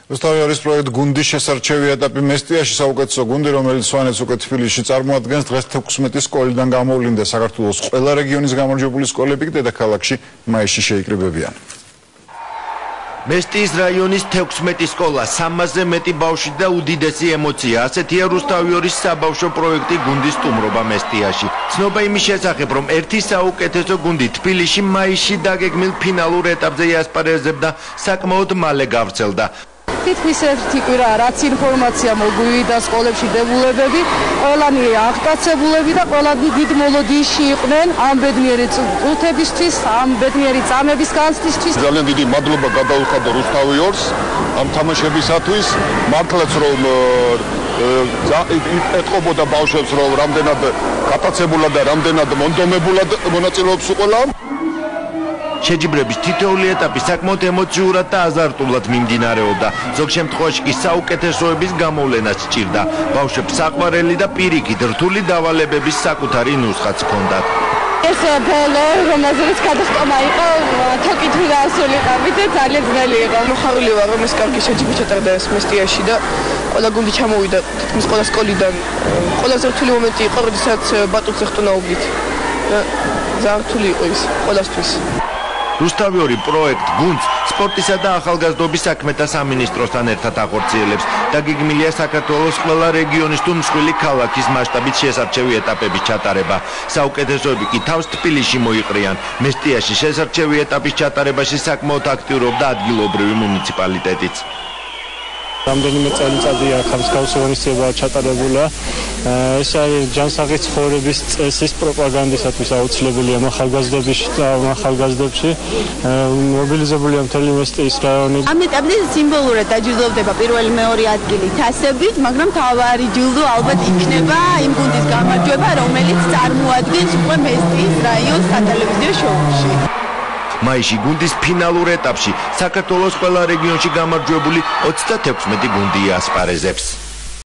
რუსთავიორის პროექტ გუნდის შესარჩევი ეტაპი მესტიაში საუკეთესო გუნდი, რომელიც სვანეთს უკვე თბილისში წარმოადგენს, დღეს 16 სკოლიდან გამოვლინდა საქართველოს ყველა რეგიონის გამარჯვებული სკოლები დედაქალაქში მაისში შეიკრიბებიან. მესტიის რაიონის 16 სკოლა, 300-ზე მეტი ბავშვი და უდიდესი ემოცია. ასეთია რუსთავიორის საბავშვო პროექტი გუნდის სტუმრობა მესტიაში. ცნობა იმის შესახებ, რომ ერთი საუკეთესო გუნდი თბილისში მაისში დაგეგმილ ფინალურ ეტაპზე იასპარეზებდა საკმაოდ მალე გავრცელდა. თითქმის ერთი კვირა რაც ინფორმაცია მოგვივიდა სკოლებში დებულებები, ყველანი აღტაცებულები და ყველანი დიდ მოლოდიაში იყვნენ ამ ბედნიერი წუთებისთვის, ამ ბედნიერი წამების განცდისთვის. ძალიან დიდი მადლობა გადაუხადა რუსთავიორს ამ თამაშებისათვის. მართლაც რომ ეთყობოდა ბავშვებს, რომ რამდენად გატაცებულად და რამდენად მონდომებულად მონაწილეობს ყველა. შეჯიბრების თითოეული ეტაპი საკმაოდ ემოციურად და აზარტულად მიმდინარეობდა. ზოგ შემთხვევაში კი საუკეთესოების გამოვლენაც სჭირდა. ბავშვებს საყვარელი და პირიქით რთული დავალებების საკუთარი ნუსხაც ჰქონდათ. ეს ბოლო, რომელზეც გადახტომა იყო, თოკით დაასრულიყავით და ძალიან ძნელი იყო. მოხარული ვარ, რომ ეს კარგი შეჯიბრი ჩატარდა მესტიაში და ყველა გუნდი ჩამოვიდა თითქმის ყველა სკოლიდან. ყველაზე რთული მომენტი იყო, როდესაც ბატონს ეხტუნაობდით. ძალიან რთული იყო ის ყველასთვის. რუსთავიორი პროექტ გუნდს სპორტისა და ახალგაზრდობის საქმეთა სამინისტროსთან ერთად ახორციელებს. დაგეგმილია საქართველოს ყველა რეგიონის თუ მსხვილი ქალაქის მასშტაბით შესარჩევი ეტაპების ჩატარება. საუკეთესოები კი თავს თბილისში მოიყრიან. მესტიაში შესარჩევი ეტაპის ჩატარებაში საკმაოდ აქტიურობდა ადგილობრივი მუნიციპალიტეტიც. რამდენიმე წელიწადია ხალხის ღონისძიება ჩატარებულა. ეს არის ჯანსაღი ცხოვრების წესის პროპაგანდისათვის აუცილებელია ახალგაზრდებში. მობილიზებულია მთელი მესტიის რაიონი. ამ ეტაპზე სიმბოლურად დაჯილდოვდება პირველი მეორე ადგილი თასებით, მაგრამ თავარი ჯილდო ალბათ იქნება იმ გუნდის გამარჯვება, რომელიც წარმოადგენს უკვე მესტიის რაიონს სატელევიზიო შოუში. მაისში გუნდის ფინალურ ეტაპში საქართველოს ყველა რეგიონში გამარჯვებული 36 გუნდი იასპარეზებს.